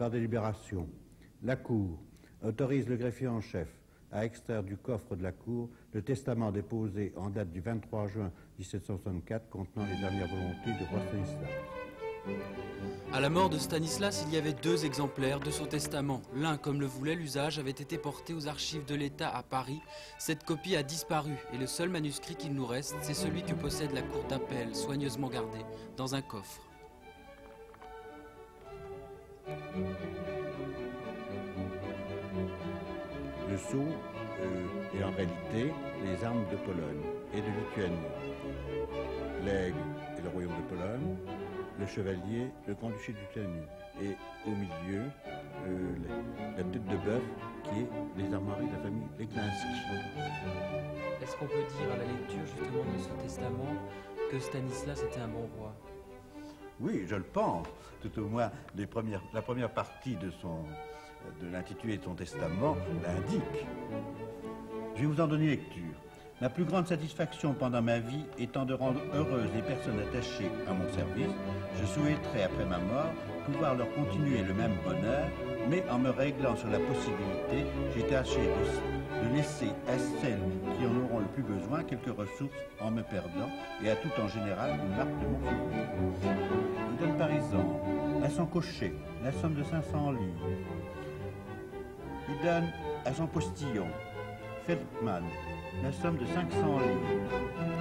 Par délibération, la Cour autorise le greffier en chef à extraire du coffre de la Cour le testament déposé en date du 23 juin 1764 contenant les dernières volontés du roi Stanislas. À la mort de Stanislas, il y avait 2 exemplaires de son testament. L'un, comme le voulait l'usage, avait été porté aux archives de l'État à Paris. Cette copie a disparu et le seul manuscrit qu'il nous reste, c'est celui que possède la cour d'appel, soigneusement gardé, dans un coffre. Le sceau est en réalité les armes de Pologne et de Lituanie. L'aigle est le royaume de Pologne, le chevalier, le grand-duché de Lituanie. Et au milieu, la tête de bœuf qui est les armoiries de la famille Leglinski. Est-ce qu'on peut dire à la lecture justement de ce testament que Stanislas était un bon roi? Oui, je le pense. Tout au moins, la première partie de l'intitulé de son testament l'indique. Je vais vous en donner lecture. Ma plus grande satisfaction pendant ma vie étant de rendre heureuses les personnes attachées à mon service, je souhaiterais après ma mort pouvoir leur continuer le même bonheur, mais en me réglant sur la possibilité, j'ai tâché de laisser à celles qui en auront le plus besoin quelques ressources en me perdant et à tout en général une marque de mon figure. Il donne par exemple à son cocher la somme de 500 livres. Il donne à son postillon, Feldman, la somme de 500 livres.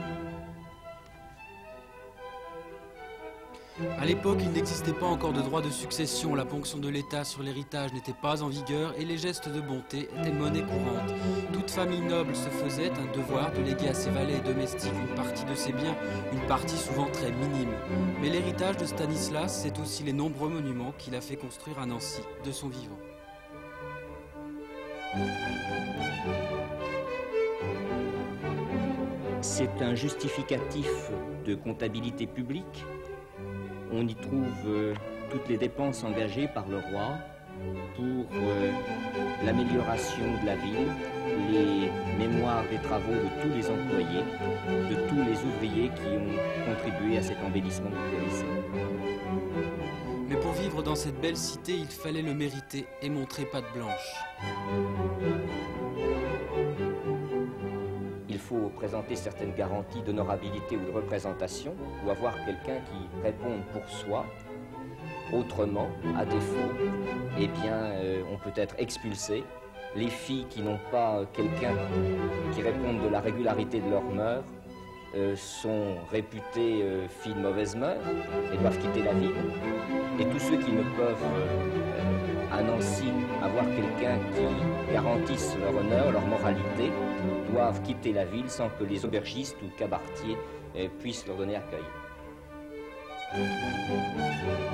À l'époque, il n'existait pas encore de droit de succession, la ponction de l'État sur l'héritage n'était pas en vigueur et les gestes de bonté étaient monnaie courante. Toute famille noble se faisait un devoir de léguer à ses valets et domestiques une partie de ses biens, une partie souvent très minime. Mais l'héritage de Stanislas, c'est aussi les nombreux monuments qu'il a fait construire à Nancy de son vivant. C'est un justificatif de comptabilité publique. On y trouve toutes les dépenses engagées par le roi pour l'amélioration de la ville, les mémoires des travaux de tous les employés, de tous les ouvriers qui ont contribué à cet embellissement du Colisée. Mais pour vivre dans cette belle cité, il fallait le mériter et montrer patte blanche. Il faut présenter certaines garanties d'honorabilité ou de représentation, ou avoir quelqu'un qui réponde pour soi. Autrement, à défaut, eh bien, on peut être expulsé. Les filles qui n'ont pas quelqu'un qui réponde de la régularité de leurs mœurs sont réputées filles de mauvaise mœurs et doivent quitter la ville. Et tous ceux qui ne peuvent, à Nancy, avoir quelqu'un qui garantisse leur honneur, leur moralité, doivent quitter la ville sans que les aubergistes ou cabaretiers puissent leur donner accueil.